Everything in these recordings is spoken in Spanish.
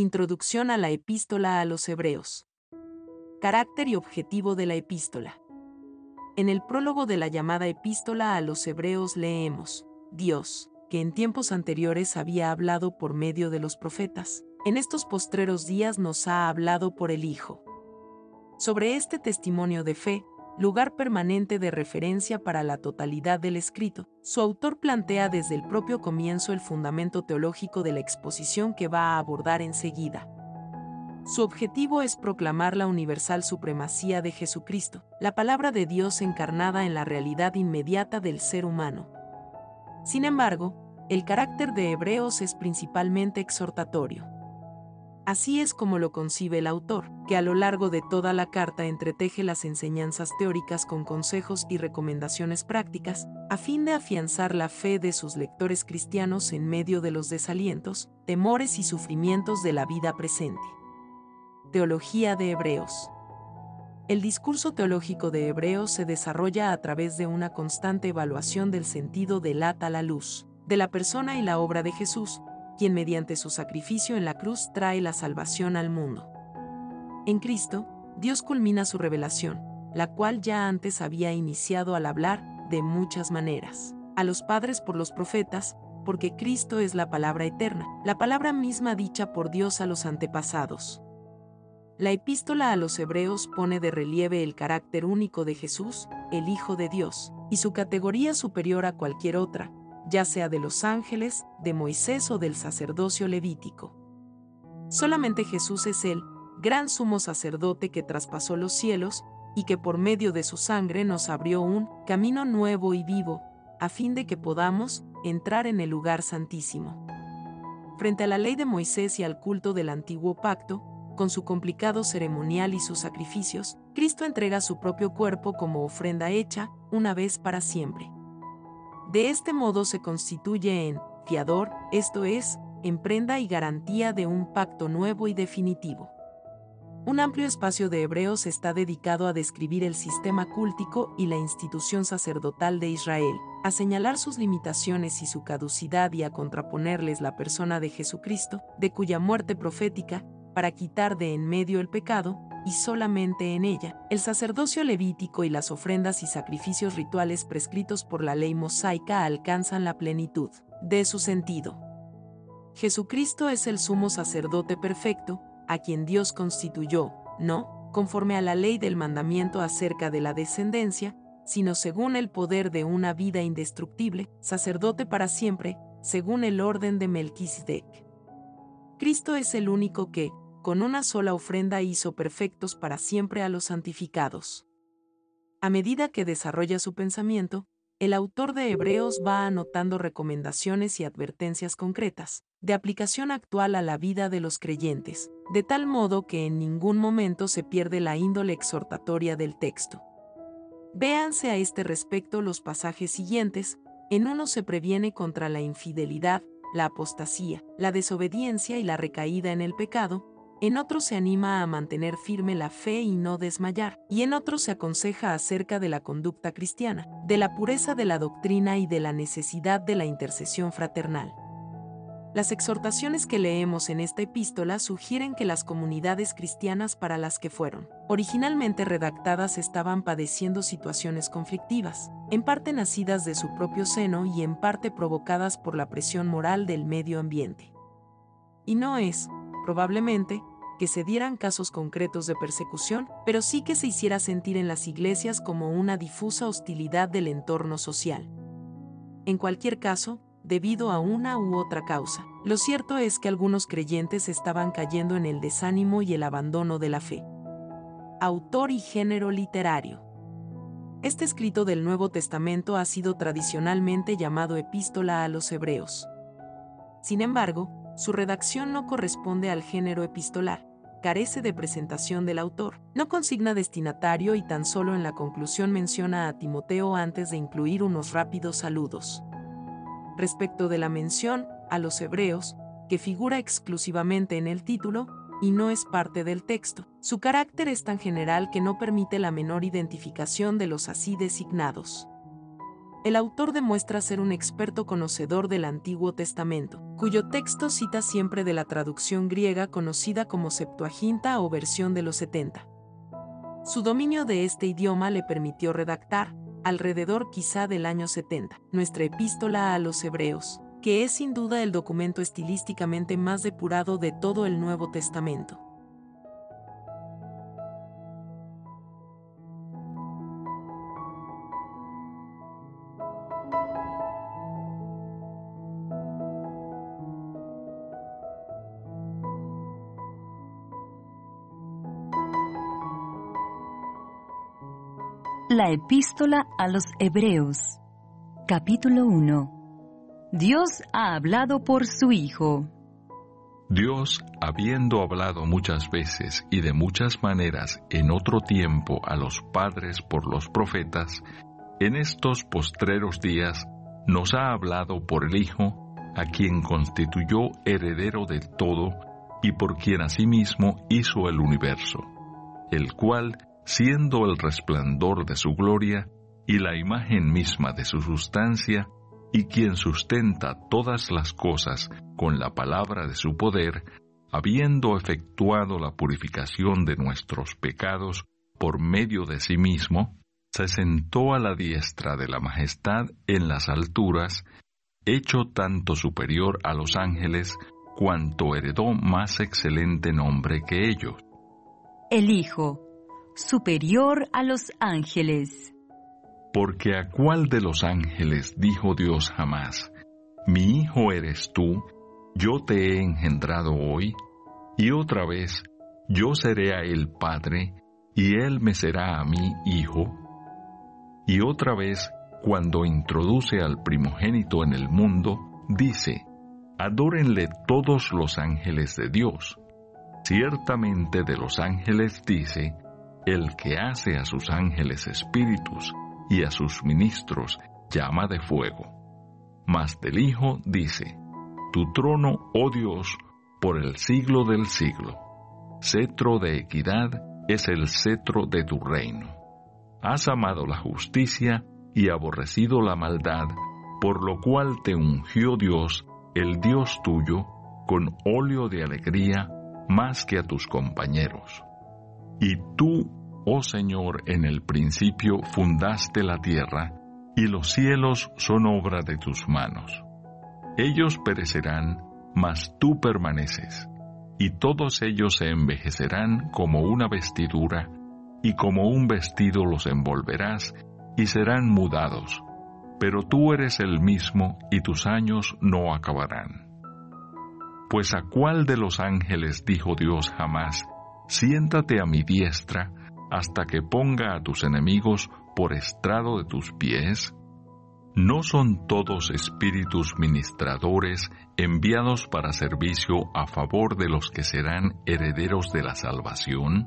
Introducción a la Epístola a los Hebreos. Carácter y objetivo de la epístola. En el prólogo de la llamada Epístola a los Hebreos leemos: Dios, que en tiempos anteriores había hablado por medio de los profetas, en estos postreros días nos ha hablado por el Hijo. Sobre este testimonio de fe, lugar permanente de referencia para la totalidad del escrito, su autor plantea desde el propio comienzo el fundamento teológico de la exposición que va a abordar enseguida. Su objetivo es proclamar la universal supremacía de Jesucristo, la palabra de Dios encarnada en la realidad inmediata del ser humano. Sin embargo, el carácter de Hebreos es principalmente exhortatorio. Así es como lo concibe el autor, que a lo largo de toda la carta entreteje las enseñanzas teóricas con consejos y recomendaciones prácticas, a fin de afianzar la fe de sus lectores cristianos en medio de los desalientos, temores y sufrimientos de la vida presente. Teología de Hebreos. El discurso teológico de Hebreos se desarrolla a través de una constante evaluación del sentido del a la luz, de la persona y la obra de Jesús, quien mediante su sacrificio en la cruz trae la salvación al mundo. En Cristo, Dios culmina su revelación, la cual ya antes había iniciado al hablar, de muchas maneras, a los padres por los profetas, porque Cristo es la palabra eterna, la palabra misma dicha por Dios a los antepasados. La epístola a los Hebreos pone de relieve el carácter único de Jesús, el Hijo de Dios, y su categoría superior a cualquier otra, ya sea de los ángeles, de Moisés o del sacerdocio levítico. Solamente Jesús es el gran sumo sacerdote que traspasó los cielos y que por medio de su sangre nos abrió un camino nuevo y vivo, a fin de que podamos entrar en el lugar santísimo. Frente a la ley de Moisés y al culto del antiguo pacto, con su complicado ceremonial y sus sacrificios, Cristo entrega su propio cuerpo como ofrenda hecha, una vez para siempre. De este modo se constituye en fiador, esto es, en prenda y garantía de un pacto nuevo y definitivo. Un amplio espacio de Hebreos está dedicado a describir el sistema cúltico y la institución sacerdotal de Israel, a señalar sus limitaciones y su caducidad y a contraponerles la persona de Jesucristo, de cuya muerte profética, para quitar de en medio el pecado, y solamente en ella, el sacerdocio levítico y las ofrendas y sacrificios rituales prescritos por la ley mosaica alcanzan la plenitud de su sentido. Jesucristo es el sumo sacerdote perfecto, a quien Dios constituyó, no conforme a la ley del mandamiento acerca de la descendencia, sino según el poder de una vida indestructible, sacerdote para siempre, según el orden de Melquisedec. Cristo es el único que, con una sola ofrenda hizo perfectos para siempre a los santificados. A medida que desarrolla su pensamiento, el autor de Hebreos va anotando recomendaciones y advertencias concretas, de aplicación actual a la vida de los creyentes, de tal modo que en ningún momento se pierde la índole exhortatoria del texto. Véanse a este respecto los pasajes siguientes. En uno se previene contra la infidelidad, la apostasía, la desobediencia y la recaída en el pecado, en otro se anima a mantener firme la fe y no desmayar, y en otro se aconseja acerca de la conducta cristiana, de la pureza de la doctrina y de la necesidad de la intercesión fraternal. Las exhortaciones que leemos en esta epístola sugieren que las comunidades cristianas para las que fueron originalmente redactadas estaban padeciendo situaciones conflictivas, en parte nacidas de su propio seno y en parte provocadas por la presión moral del medio ambiente. Y no es, probablemente, que se dieran casos concretos de persecución, pero sí que se hiciera sentir en las iglesias como una difusa hostilidad del entorno social. En cualquier caso, debido a una u otra causa, lo cierto es que algunos creyentes estaban cayendo en el desánimo y el abandono de la fe. Autor y género literario. Este escrito del Nuevo Testamento ha sido tradicionalmente llamado Epístola a los Hebreos. Sin embargo, su redacción no corresponde al género epistolar, carece de presentación del autor, no consigna destinatario y tan solo en la conclusión menciona a Timoteo antes de incluir unos rápidos saludos. Respecto de la mención a los hebreos, que figura exclusivamente en el título, y no es parte del texto, su carácter es tan general que no permite la menor identificación de los así designados. El autor demuestra ser un experto conocedor del Antiguo Testamento, cuyo texto cita siempre de la traducción griega conocida como Septuaginta o versión de los 70. Su dominio de este idioma le permitió redactar, alrededor quizá del año 70, nuestra Epístola a los Hebreos, que es sin duda el documento estilísticamente más depurado de todo el Nuevo Testamento. La Epístola a los Hebreos, capítulo 1. Dios ha hablado por su Hijo. Dios, habiendo hablado muchas veces y de muchas maneras en otro tiempo a los padres por los profetas, en estos postreros días nos ha hablado por el Hijo, a quien constituyó heredero de todo y por quien asimismo hizo el universo, el cual, siendo el resplandor de su gloria y la imagen misma de su sustancia, y quien sustenta todas las cosas con la palabra de su poder, habiendo efectuado la purificación de nuestros pecados por medio de sí mismo, se sentó a la diestra de la majestad en las alturas, hecho tanto superior a los ángeles, cuanto heredó más excelente nombre que ellos. El Hijo, superior a los ángeles. Porque ¿a cuál de los ángeles dijo Dios jamás: mi hijo eres tú, yo te he engendrado hoy? Y otra vez, yo seré a él padre, y él me será a mí hijo. Y otra vez, cuando introduce al primogénito en el mundo, dice: adórenle todos los ángeles de Dios. Ciertamente de los ángeles dice: el que hace a sus ángeles espíritus y a sus ministros llama de fuego. Mas del Hijo dice: tu trono, oh Dios, por el siglo del siglo. Cetro de equidad es el cetro de tu reino. Has amado la justicia y aborrecido la maldad, por lo cual te ungió Dios, el Dios tuyo, con óleo de alegría más que a tus compañeros. Y tú, oh Señor, en el principio fundaste la tierra, y los cielos son obra de tus manos. Ellos perecerán, mas tú permaneces, y todos ellos se envejecerán como una vestidura, y como un vestido los envolverás, y serán mudados. Pero tú eres el mismo, y tus años no acabarán. Pues ¿a cuál de los ángeles dijo Dios jamás: siéntate a mi diestra, hasta que ponga a tus enemigos por estrado de tus pies? ¿No son todos espíritus ministradores enviados para servicio a favor de los que serán herederos de la salvación?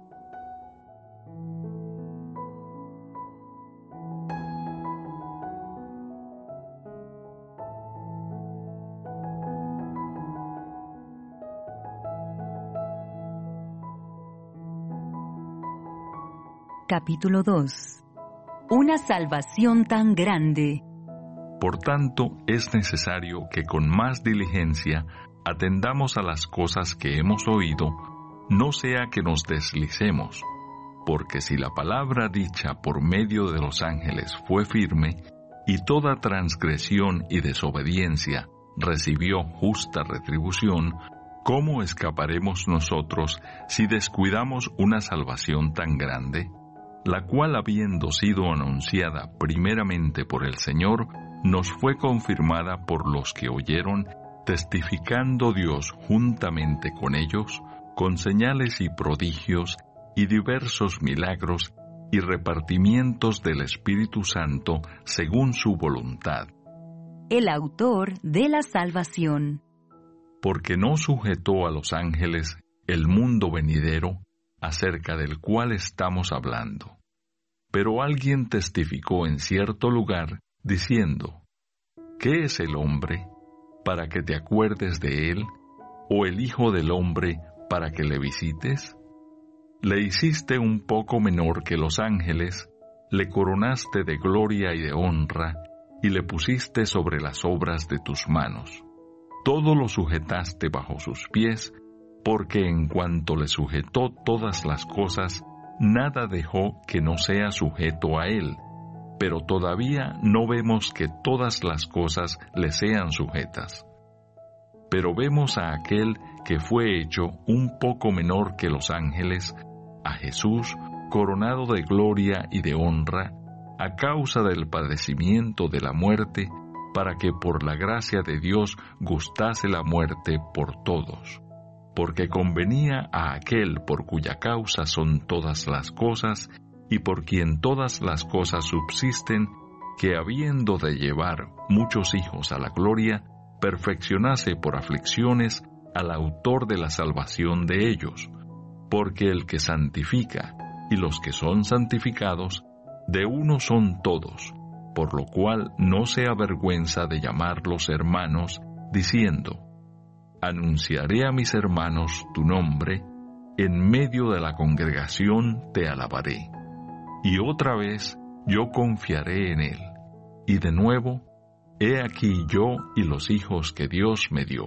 Capítulo 2. Una salvación tan grande. Por tanto, es necesario que con más diligencia atendamos a las cosas que hemos oído, no sea que nos deslicemos, porque si la palabra dicha por medio de los ángeles fue firme, y toda transgresión y desobediencia recibió justa retribución, ¿cómo escaparemos nosotros si descuidamos una salvación tan grande? La cual, habiendo sido anunciada primeramente por el Señor, nos fue confirmada por los que oyeron, testificando Dios juntamente con ellos, con señales y prodigios, y diversos milagros, y repartimientos del Espíritu Santo según su voluntad. El autor de la salvación. Porque no sujetó a los ángeles el mundo venidero, acerca del cual estamos hablando. Pero alguien testificó en cierto lugar, diciendo: ¿qué es el hombre, para que te acuerdes de él, o el hijo del hombre, para que le visites? Le hiciste un poco menor que los ángeles, le coronaste de gloria y de honra, y le pusiste sobre las obras de tus manos. Todo lo sujetaste bajo sus pies, porque en cuanto le sujetó todas las cosas, nada dejó que no sea sujeto a él. Pero todavía no vemos que todas las cosas le sean sujetas. Pero vemos a aquel que fue hecho un poco menor que los ángeles, a Jesús, coronado de gloria y de honra, a causa del padecimiento de la muerte, para que por la gracia de Dios gustase la muerte por todos. Porque convenía a aquel por cuya causa son todas las cosas, y por quien todas las cosas subsisten, que habiendo de llevar muchos hijos a la gloria, perfeccionase por aflicciones al autor de la salvación de ellos. Porque el que santifica, y los que son santificados, de uno son todos, por lo cual no se avergüenza de llamarlos hermanos, diciendo: anunciaré a mis hermanos tu nombre, en medio de la congregación te alabaré. Y otra vez yo confiaré en él. Y de nuevo, he aquí yo y los hijos que Dios me dio.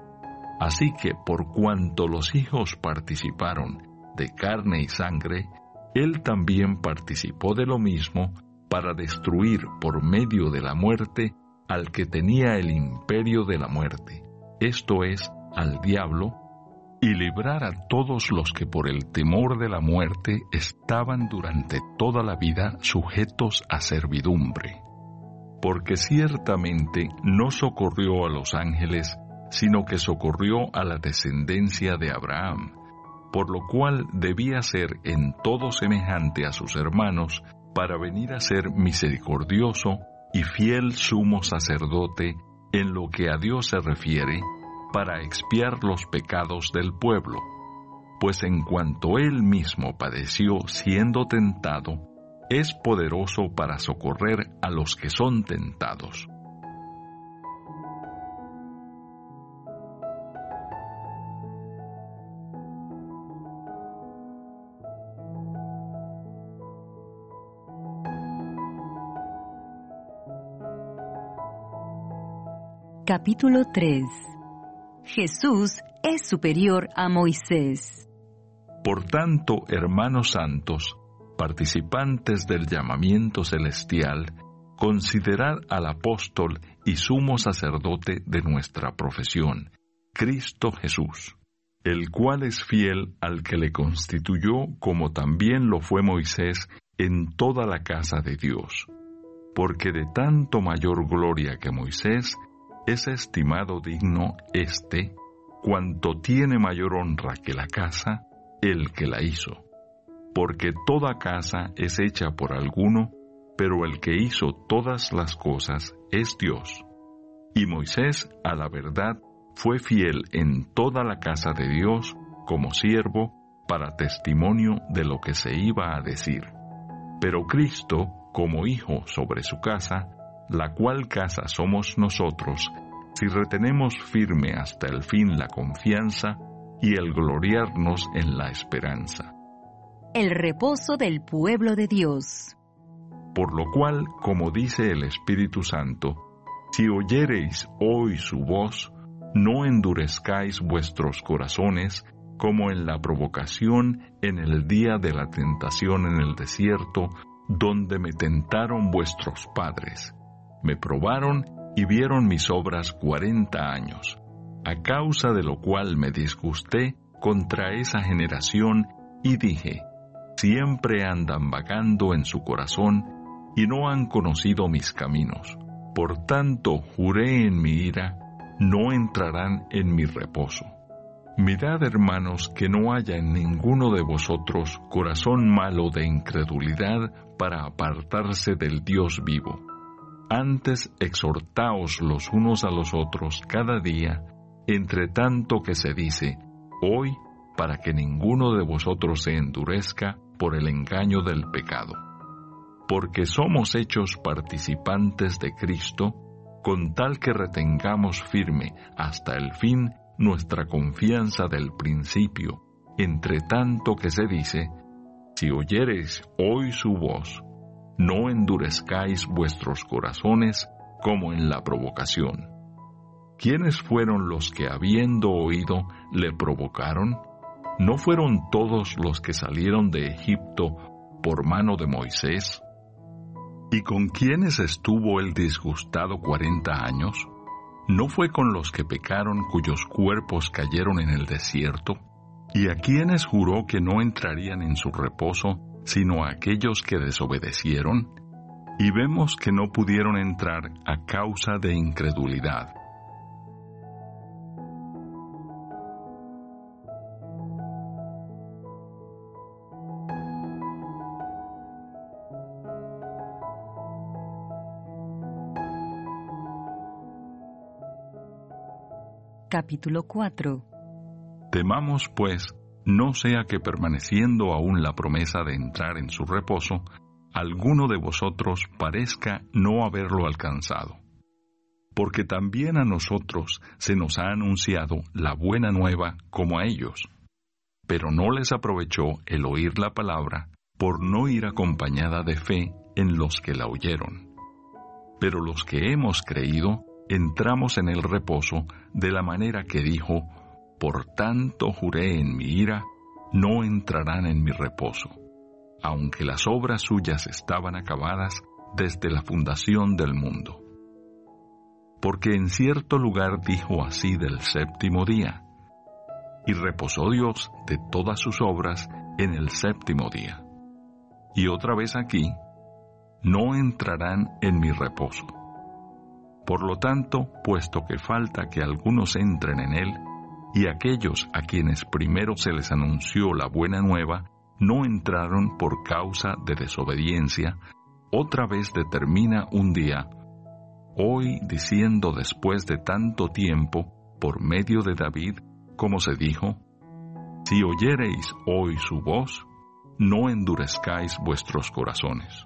Así que por cuanto los hijos participaron de carne y sangre, él también participó de lo mismo para destruir por medio de la muerte al que tenía el imperio de la muerte, esto es, al diablo, y librar a todos los que por el temor de la muerte estaban durante toda la vida sujetos a servidumbre. Porque ciertamente no socorrió a los ángeles, sino que socorrió a la descendencia de Abraham, por lo cual debía ser en todo semejante a sus hermanos, para venir a ser misericordioso y fiel sumo sacerdote en lo que a Dios se refiere, para expiar los pecados del pueblo. Pues en cuanto él mismo padeció siendo tentado, es poderoso para socorrer a los que son tentados. Capítulo 3. Jesús es superior a Moisés. Por tanto, hermanos santos, participantes del llamamiento celestial, considerad al apóstol y sumo sacerdote de nuestra profesión, Cristo Jesús, el cual es fiel al que le constituyó, como también lo fue Moisés, en toda la casa de Dios. Porque de tanto mayor gloria que Moisés, es estimado digno cuanto tiene mayor honra que la casa, el que la hizo. Porque toda casa es hecha por alguno, pero el que hizo todas las cosas es Dios. Y Moisés, a la verdad, fue fiel en toda la casa de Dios como siervo para testimonio de lo que se iba a decir. Pero Cristo, como hijo sobre su casa, la cual casa somos nosotros, si retenemos firme hasta el fin la confianza y el gloriarnos en la esperanza. El reposo del pueblo de Dios. Por lo cual, como dice el Espíritu Santo, si oyereis hoy su voz, no endurezcáis vuestros corazones, como en la provocación en el día de la tentación en el desierto, donde me tentaron vuestros padres. Me probaron y vieron mis obras 40 años, a causa de lo cual me disgusté contra esa generación y dije: siempre andan vagando en su corazón y no han conocido mis caminos. Por tanto, juré en mi ira, no entrarán en mi reposo. Mirad, hermanos, que no haya en ninguno de vosotros corazón malo de incredulidad para apartarse del Dios vivo. Antes exhortaos los unos a los otros cada día, entre tanto que se dice, hoy, para que ninguno de vosotros se endurezca por el engaño del pecado. Porque somos hechos participantes de Cristo, con tal que retengamos firme hasta el fin nuestra confianza del principio, entre tanto que se dice, si oyereis hoy su voz, no endurezcáis vuestros corazones como en la provocación. ¿Quiénes fueron los que, habiendo oído, le provocaron? ¿No fueron todos los que salieron de Egipto por mano de Moisés? ¿Y con quiénes estuvo él disgustado 40 años? ¿No fue con los que pecaron cuyos cuerpos cayeron en el desierto? ¿Y a quiénes juró que no entrarían en su reposo, sino a aquellos que desobedecieron? Y vemos que no pudieron entrar a causa de incredulidad. Capítulo 4. Temamos, pues, no sea que permaneciendo aún la promesa de entrar en su reposo, alguno de vosotros parezca no haberlo alcanzado. Porque también a nosotros se nos ha anunciado la buena nueva como a ellos. Pero no les aprovechó el oír la palabra por no ir acompañada de fe en los que la oyeron. Pero los que hemos creído, entramos en el reposo de la manera que dijo: por tanto juré en mi ira, no entrarán en mi reposo, aunque las obras suyas estaban acabadas desde la fundación del mundo. Porque en cierto lugar dijo así del séptimo día: y reposó Dios de todas sus obras en el séptimo día. Y otra vez aquí: no entrarán en mi reposo. Por lo tanto, puesto que falta que algunos entren en él, y aquellos a quienes primero se les anunció la buena nueva no entraron por causa de desobediencia, otra vez determina un día, hoy diciendo después de tanto tiempo, por medio de David, como se dijo: si oyereis hoy su voz, no endurezcáis vuestros corazones.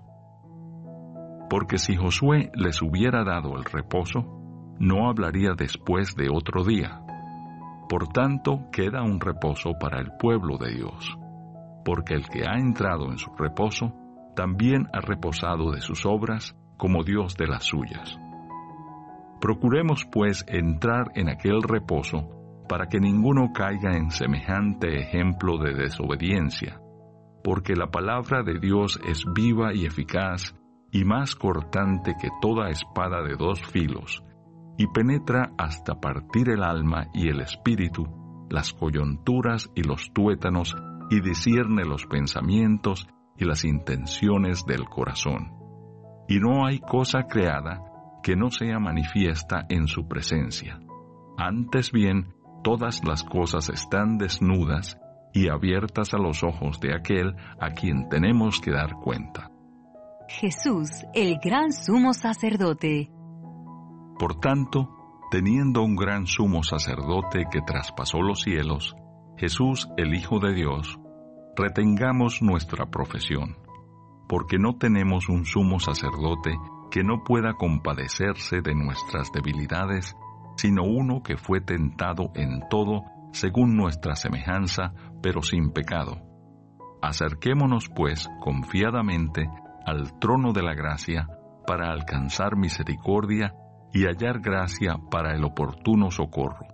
Porque si Josué les hubiera dado el reposo, no hablaría después de otro día. Por tanto, queda un reposo para el pueblo de Dios, porque el que ha entrado en su reposo, también ha reposado de sus obras, como Dios de las suyas. Procuremos, pues, entrar en aquel reposo, para que ninguno caiga en semejante ejemplo de desobediencia, porque la palabra de Dios es viva y eficaz, y más cortante que toda espada de dos filos, y penetra hasta partir el alma y el espíritu, las coyunturas y los tuétanos, y discierne los pensamientos y las intenciones del corazón. Y no hay cosa creada que no sea manifiesta en su presencia. Antes bien, todas las cosas están desnudas y abiertas a los ojos de aquel a quien tenemos que dar cuenta. Jesús, el gran sumo sacerdote. Por tanto, teniendo un gran sumo sacerdote que traspasó los cielos, Jesús, el Hijo de Dios, retengamos nuestra profesión, porque no tenemos un sumo sacerdote que no pueda compadecerse de nuestras debilidades, sino uno que fue tentado en todo según nuestra semejanza, pero sin pecado. Acerquémonos, pues, confiadamente al trono de la gracia para alcanzar misericordia y hallar gracia para el oportuno socorro.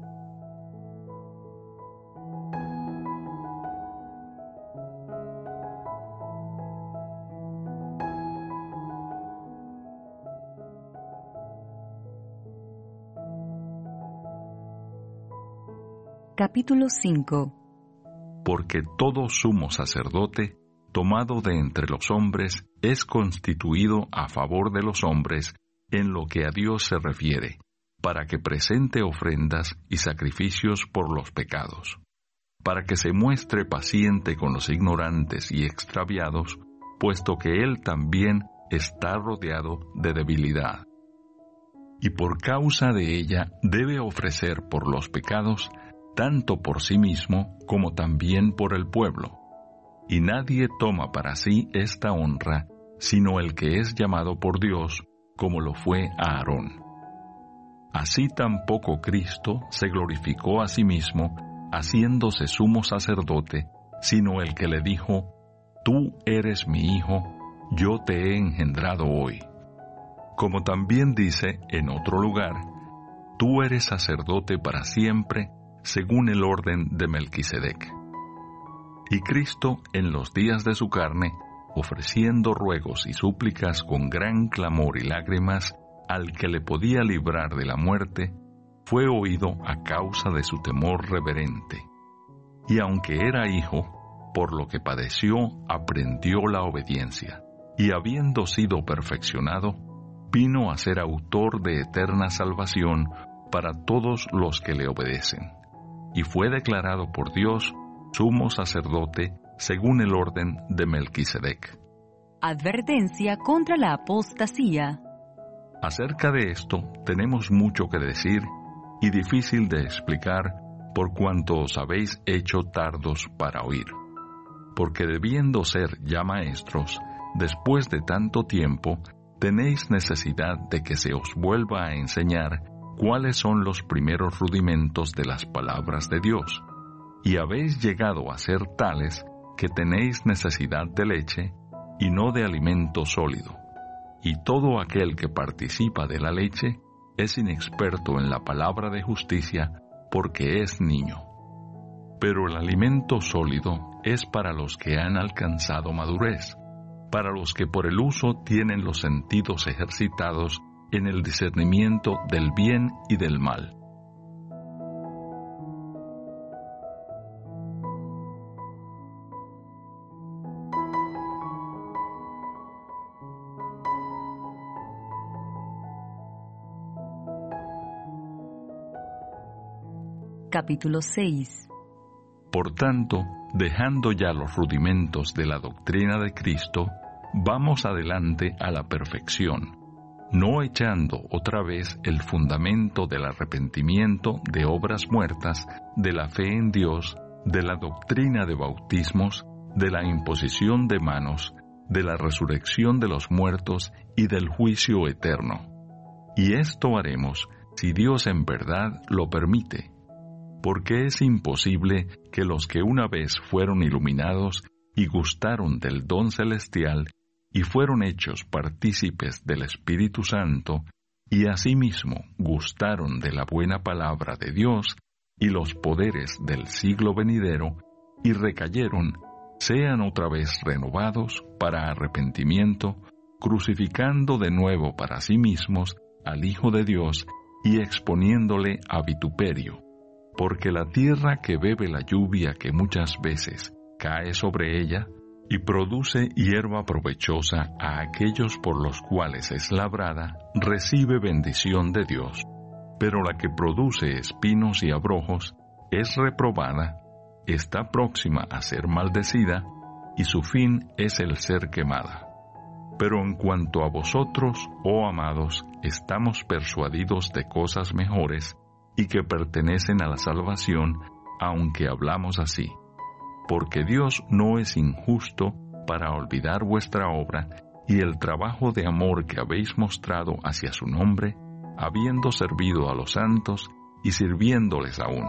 Capítulo 5. Porque todo sumo sacerdote, tomado de entre los hombres, es constituido a favor de los hombres en lo que a Dios se refiere, para que presente ofrendas y sacrificios por los pecados, para que se muestre paciente con los ignorantes y extraviados, puesto que Él también está rodeado de debilidad. Y por causa de ella debe ofrecer por los pecados, tanto por sí mismo como también por el pueblo. Y nadie toma para sí esta honra, sino el que es llamado por Dios, como lo fue Aarón. Así tampoco Cristo se glorificó a sí mismo, haciéndose sumo sacerdote, sino el que le dijo: Tú eres mi Hijo, yo te he engendrado hoy. Como también dice en otro lugar, tú eres sacerdote para siempre, según el orden de Melquisedec. Y Cristo, en los días de su carne, ofreciendo ruegos y súplicas con gran clamor y lágrimas al que le podía librar de la muerte, fue oído a causa de su temor reverente. Y aunque era hijo, por lo que padeció, aprendió la obediencia, y habiendo sido perfeccionado, vino a ser autor de eterna salvación para todos los que le obedecen, y fue declarado por Dios sumo sacerdote según el orden de Melquisedec. Advertencia contra la apostasía. Acerca de esto tenemos mucho que decir y difícil de explicar por cuanto os habéis hecho tardos para oír. Porque debiendo ser ya maestros, después de tanto tiempo, tenéis necesidad de que se os vuelva a enseñar cuáles son los primeros rudimentos de las palabras de Dios, y habéis llegado a ser tales que tenéis necesidad de leche y no de alimento sólido. Y todo aquel que participa de la leche es inexperto en la palabra de justicia porque es niño. Pero el alimento sólido es para los que han alcanzado madurez, para los que por el uso tienen los sentidos ejercitados en el discernimiento del bien y del mal. Capítulo 6. Por tanto, dejando ya los rudimentos de la doctrina de Cristo, vamos adelante a la perfección, no echando otra vez el fundamento del arrepentimiento de obras muertas, de la fe en Dios, de la doctrina de bautismos, de la imposición de manos, de la resurrección de los muertos y del juicio eterno. Y esto haremos si Dios en verdad lo permite, porque es imposible que los que una vez fueron iluminados y gustaron del don celestial y fueron hechos partícipes del Espíritu Santo, y asimismo gustaron de la buena palabra de Dios y los poderes del siglo venidero, y recayeron, sean otra vez renovados para arrepentimiento, crucificando de nuevo para sí mismos al Hijo de Dios y exponiéndole a vituperio. Porque la tierra que bebe la lluvia que muchas veces cae sobre ella, y produce hierba provechosa a aquellos por los cuales es labrada, recibe bendición de Dios. Pero la que produce espinos y abrojos es reprobada, está próxima a ser maldecida, y su fin es el ser quemada. Pero en cuanto a vosotros, oh amados, estamos persuadidos de cosas mejores, y que pertenecen a la salvación, aunque hablamos así. Porque Dios no es injusto para olvidar vuestra obra y el trabajo de amor que habéis mostrado hacia su nombre, habiendo servido a los santos y sirviéndoles aún.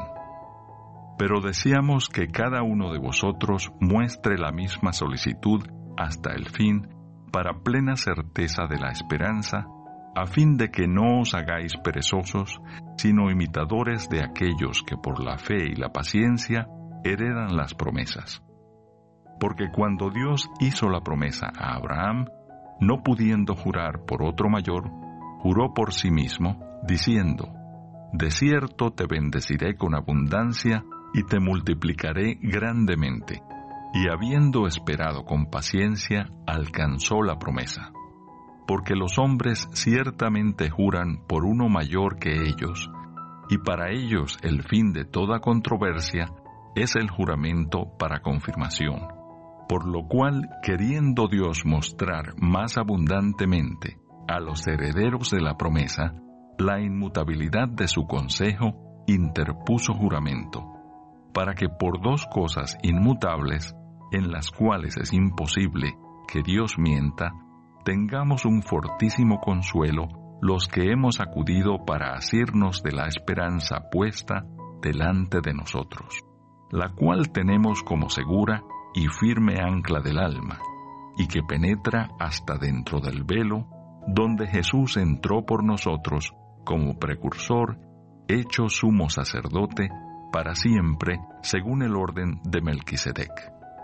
Pero deseamos que cada uno de vosotros muestre la misma solicitud hasta el fin, para plena certeza de la esperanza, a fin de que no os hagáis perezosos, sino imitadores de aquellos que por la fe y la paciencia heredan las promesas. Porque cuando Dios hizo la promesa a Abraham, no pudiendo jurar por otro mayor, juró por sí mismo, diciendo: De cierto te bendeciré con abundancia y te multiplicaré grandemente. Y habiendo esperado con paciencia, alcanzó la promesa. Porque los hombres ciertamente juran por uno mayor que ellos, y para ellos el fin de toda controversia es el juramento para confirmación. Por lo cual, queriendo Dios mostrar más abundantemente a los herederos de la promesa la inmutabilidad de su consejo, interpuso juramento, para que por dos cosas inmutables, en las cuales es imposible que Dios mienta, tengamos un fortísimo consuelo los que hemos acudido para asirnos de la esperanza puesta delante de nosotros, la cual tenemos como segura y firme ancla del alma, y que penetra hasta dentro del velo, donde Jesús entró por nosotros como precursor, hecho sumo sacerdote para siempre, según el orden de Melquisedec.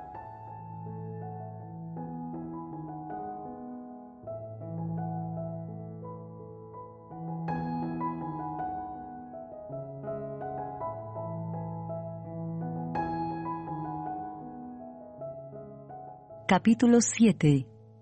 Capítulo 7.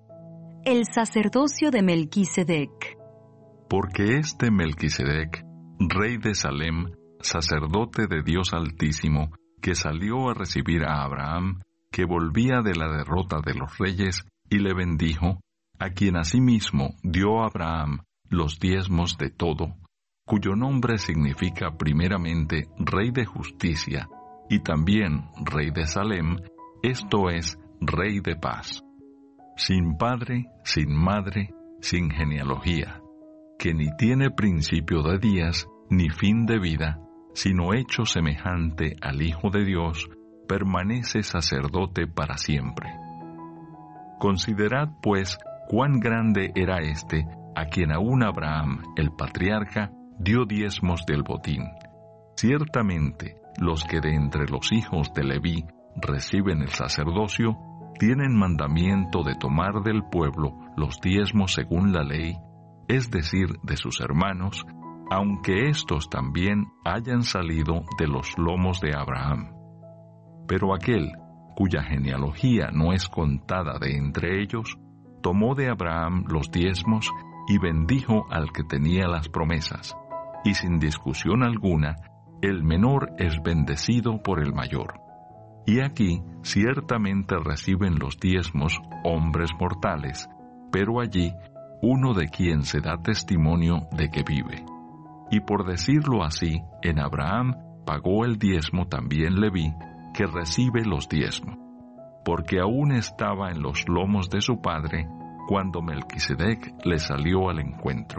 El sacerdocio de Melquisedec. Porque este Melquisedec, rey de Salem, sacerdote de Dios Altísimo, que salió a recibir a Abraham, que volvía de la derrota de los reyes, y le bendijo, a quien asimismo dio a Abraham los diezmos de todo, cuyo nombre significa primeramente Rey de Justicia, y también Rey de Salem, esto es, Rey de paz, sin padre, sin madre, sin genealogía, que ni tiene principio de días, ni fin de vida, sino hecho semejante al Hijo de Dios, permanece sacerdote para siempre. Considerad, pues, cuán grande era éste, a quien aún Abraham, el patriarca, dio diezmos del botín. Ciertamente, los que de entre los hijos de Leví reciben el sacerdocio, tienen mandamiento de tomar del pueblo los diezmos según la ley, es decir, de sus hermanos, aunque éstos también hayan salido de los lomos de Abraham. Pero aquel, cuya genealogía no es contada de entre ellos, tomó de Abraham los diezmos y bendijo al que tenía las promesas, y sin discusión alguna, el menor es bendecido por el mayor. Y aquí ciertamente reciben los diezmos hombres mortales, pero allí uno de quien se da testimonio de que vive. Y por decirlo así, en Abraham pagó el diezmo también Leví, que recibe los diezmos, porque aún estaba en los lomos de su padre cuando Melquisedec le salió al encuentro.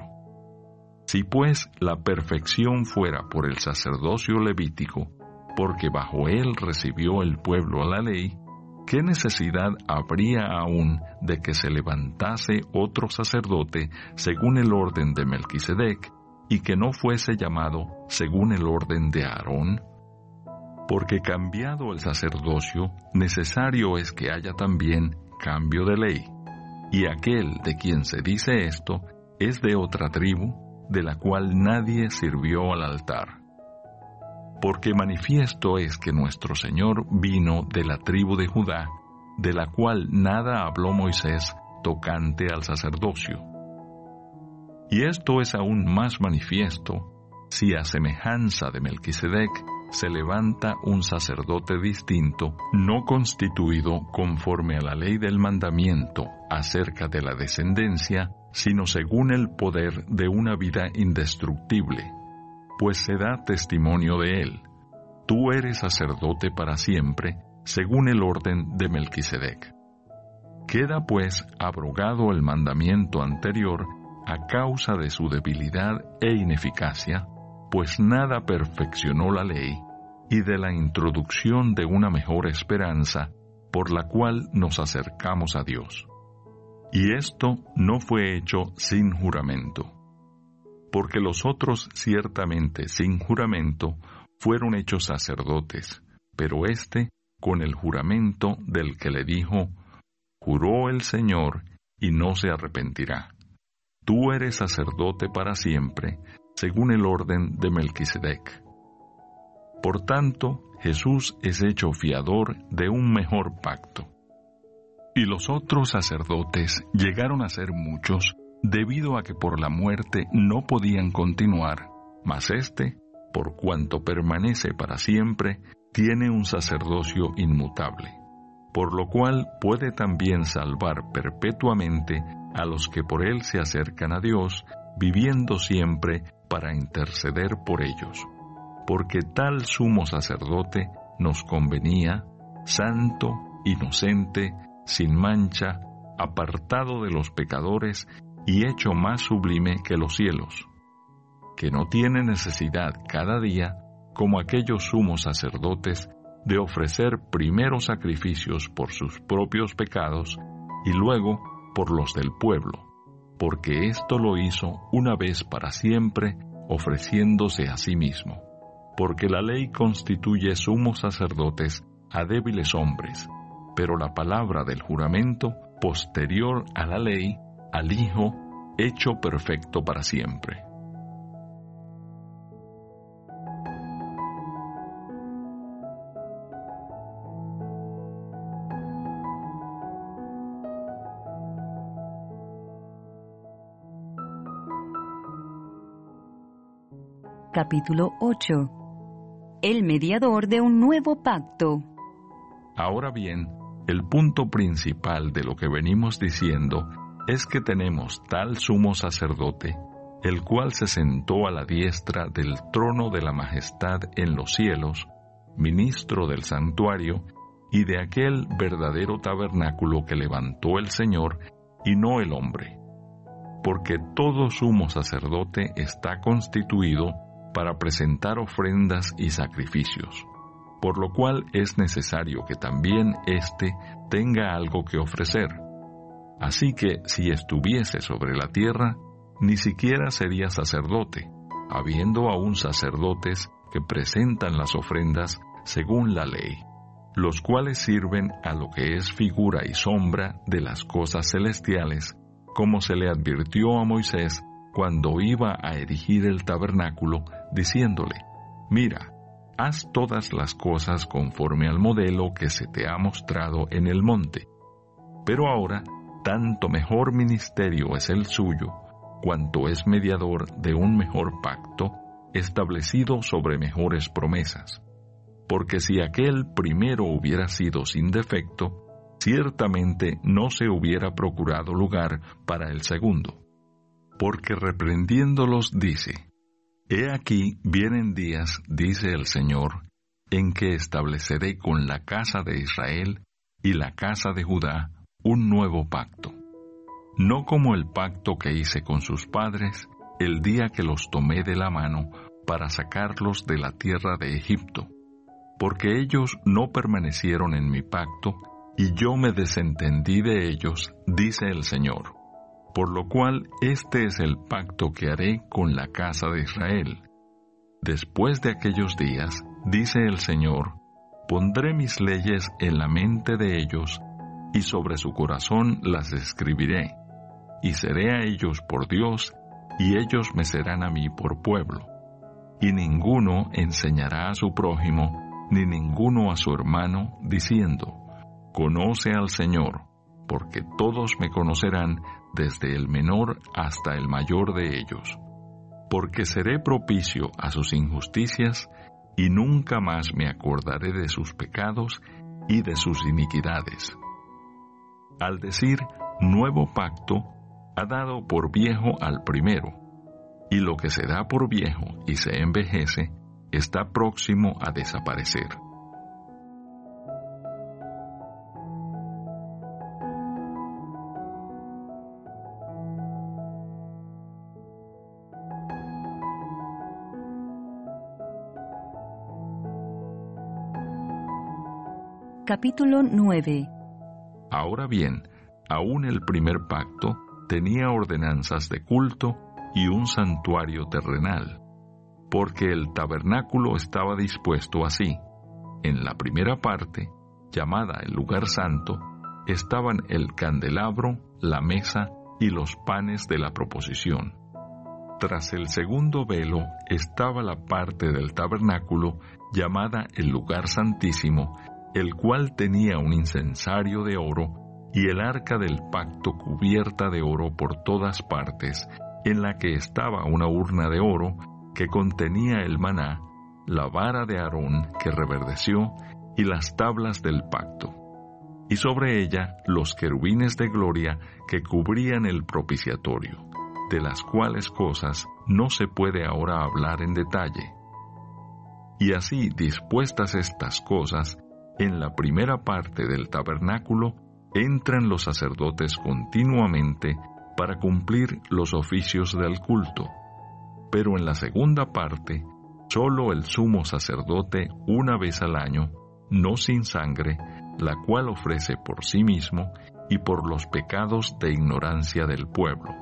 Si pues la perfección fuera por el sacerdocio levítico, porque bajo él recibió el pueblo la ley, ¿qué necesidad habría aún de que se levantase otro sacerdote según el orden de Melquisedec, y que no fuese llamado según el orden de Aarón? Porque cambiado el sacerdocio, necesario es que haya también cambio de ley, y aquel de quien se dice esto es de otra tribu, de la cual nadie sirvió al altar. Porque manifiesto es que nuestro Señor vino de la tribu de Judá, de la cual nada habló Moisés tocante al sacerdocio. Y esto es aún más manifiesto, si a semejanza de Melquisedec se levanta un sacerdote distinto, no constituido conforme a la ley del mandamiento acerca de la descendencia, sino según el poder de una vida indestructible, pues se da testimonio de él. Tú eres sacerdote para siempre, según el orden de Melquisedec. Queda pues abrogado el mandamiento anterior a causa de su debilidad e ineficacia, pues nada perfeccionó la ley, y de la introducción de una mejor esperanza, por la cual nos acercamos a Dios. Y esto no fue hecho sin juramento, porque los otros ciertamente sin juramento fueron hechos sacerdotes, pero éste con el juramento del que le dijo, juró el Señor y no se arrepentirá. Tú eres sacerdote para siempre, según el orden de Melquisedec. Por tanto, Jesús es hecho fiador de un mejor pacto. Y los otros sacerdotes llegaron a ser muchos, debido a que por la muerte no podían continuar, mas éste, por cuanto permanece para siempre, tiene un sacerdocio inmutable, por lo cual puede también salvar perpetuamente a los que por él se acercan a Dios, viviendo siempre para interceder por ellos. Porque tal sumo sacerdote nos convenía, santo, inocente, sin mancha, apartado de los pecadores y hecho más sublime que los cielos, que no tiene necesidad cada día, como aquellos sumos sacerdotes, de ofrecer primero sacrificios por sus propios pecados y luego por los del pueblo, porque esto lo hizo una vez para siempre, ofreciéndose a sí mismo. Porque la ley constituye sumos sacerdotes a débiles hombres, pero la palabra del juramento, posterior a la ley, al Hijo, hecho perfecto para siempre. Capítulo 8. El mediador de un nuevo pacto. Ahora bien, el punto principal de lo que venimos diciendo es que tenemos tal sumo sacerdote, el cual se sentó a la diestra del trono de la majestad en los cielos, ministro del santuario y de aquel verdadero tabernáculo que levantó el Señor y no el hombre. Porque todo sumo sacerdote está constituido para presentar ofrendas y sacrificios, por lo cual es necesario que también éste tenga algo que ofrecer. Así que si estuviese sobre la tierra, ni siquiera sería sacerdote, habiendo aún sacerdotes que presentan las ofrendas según la ley, los cuales sirven a lo que es figura y sombra de las cosas celestiales, como se le advirtió a Moisés cuando iba a erigir el tabernáculo, diciéndole: «Mira, haz todas las cosas conforme al modelo que se te ha mostrado en el monte». Pero ahora, tanto mejor ministerio es el suyo, cuanto es mediador de un mejor pacto, establecido sobre mejores promesas. Porque si aquel primero hubiera sido sin defecto, ciertamente no se hubiera procurado lugar para el segundo. Porque reprendiéndolos dice: «He aquí vienen días, dice el Señor, en que estableceré con la casa de Israel y la casa de Judá un nuevo pacto, no como el pacto que hice con sus padres el día que los tomé de la mano para sacarlos de la tierra de Egipto, porque ellos no permanecieron en mi pacto, y yo me desentendí de ellos, dice el Señor. Por lo cual este es el pacto que haré con la casa de Israel. Después de aquellos días, dice el Señor, pondré mis leyes en la mente de ellos, y sobre su corazón las escribiré, y seré a ellos por Dios, y ellos me serán a mí por pueblo. Y ninguno enseñará a su prójimo, ni ninguno a su hermano, diciendo: «Conoce al Señor», porque todos me conocerán, desde el menor hasta el mayor de ellos. Porque seré propicio a sus injusticias, y nunca más me acordaré de sus pecados y de sus iniquidades. Al decir nuevo pacto, ha dado por viejo al primero, y lo que se da por viejo y se envejece, está próximo a desaparecer. Capítulo 9. Ahora bien, aún el primer pacto tenía ordenanzas de culto y un santuario terrenal, porque el tabernáculo estaba dispuesto así. En la primera parte, llamada el lugar santo, estaban el candelabro, la mesa y los panes de la proposición. Tras el segundo velo estaba la parte del tabernáculo llamada el lugar santísimo, el cual tenía un incensario de oro y el arca del pacto cubierta de oro por todas partes, en la que estaba una urna de oro que contenía el maná, la vara de Aarón que reverdeció y las tablas del pacto, y sobre ella los querubines de gloria que cubrían el propiciatorio, de las cuales cosas no se puede ahora hablar en detalle. Y así dispuestas estas cosas, en la primera parte del tabernáculo entran los sacerdotes continuamente para cumplir los oficios del culto, pero en la segunda parte, solo el sumo sacerdote una vez al año, no sin sangre, la cual ofrece por sí mismo y por los pecados de ignorancia del pueblo.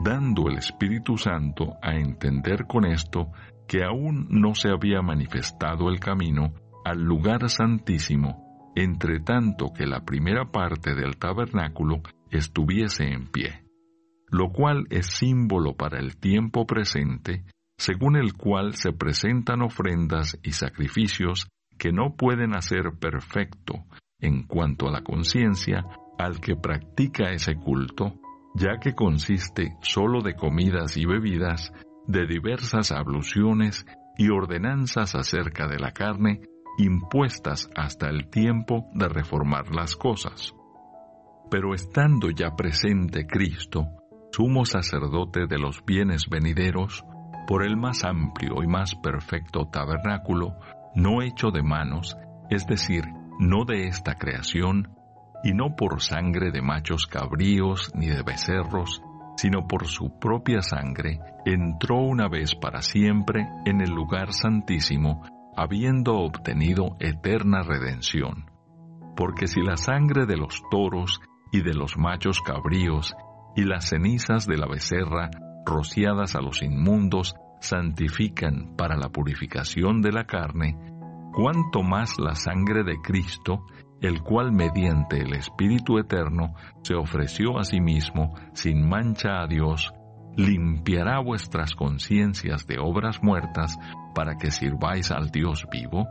dando el Espíritu Santo a entender con esto que aún no se había manifestado el camino al lugar santísimo, entre tanto que la primera parte del tabernáculo estuviese en pie, lo cual es símbolo para el tiempo presente, según el cual se presentan ofrendas y sacrificios que no pueden hacer perfecto en cuanto a la conciencia al que practica ese culto, ya que consiste sólo de comidas y bebidas, de diversas abluciones y ordenanzas acerca de la carne, impuestas hasta el tiempo de reformar las cosas. Pero estando ya presente Cristo, sumo sacerdote de los bienes venideros, por el más amplio y más perfecto tabernáculo, no hecho de manos, es decir, no de esta creación, y no por sangre de machos cabríos ni de becerros, sino por su propia sangre, entró una vez para siempre en el lugar santísimo, habiendo obtenido eterna redención. Porque si la sangre de los toros y de los machos cabríos y las cenizas de la becerra, rociadas a los inmundos, santifican para la purificación de la carne, cuánto más la sangre de Cristo, el cual mediante el Espíritu Eterno se ofreció a sí mismo sin mancha a Dios, limpiará vuestras conciencias de obras muertas para que sirváis al Dios vivo.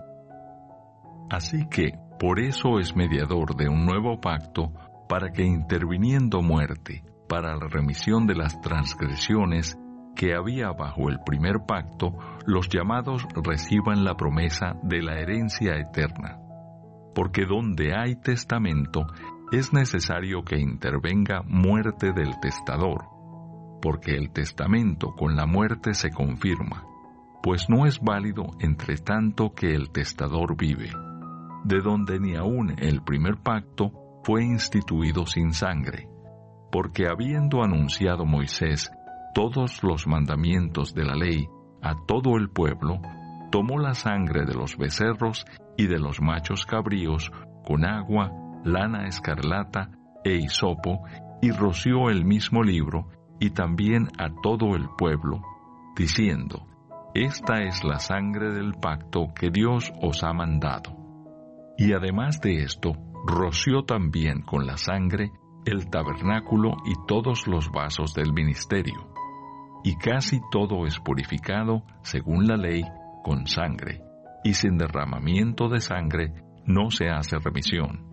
Así que, por eso es mediador de un nuevo pacto, para que interviniendo muerte, para la remisión de las transgresiones que había bajo el primer pacto, los llamados reciban la promesa de la herencia eterna. Porque donde hay testamento, es necesario que intervenga muerte del testador, porque el testamento con la muerte se confirma, pues no es válido entre tanto que el testador vive, de donde ni aun el primer pacto fue instituido sin sangre, porque habiendo anunciado Moisés todos los mandamientos de la ley a todo el pueblo, tomó la sangre de los becerros y de los machos cabríos con agua, lana escarlata e hisopo, y roció el mismo libro y también a todo el pueblo, diciendo: Esta es la sangre del pacto que Dios os ha mandado. Y además de esto, roció también con la sangre el tabernáculo y todos los vasos del ministerio. Y casi todo es purificado, según la ley, con sangre, y sin derramamiento de sangre no se hace remisión.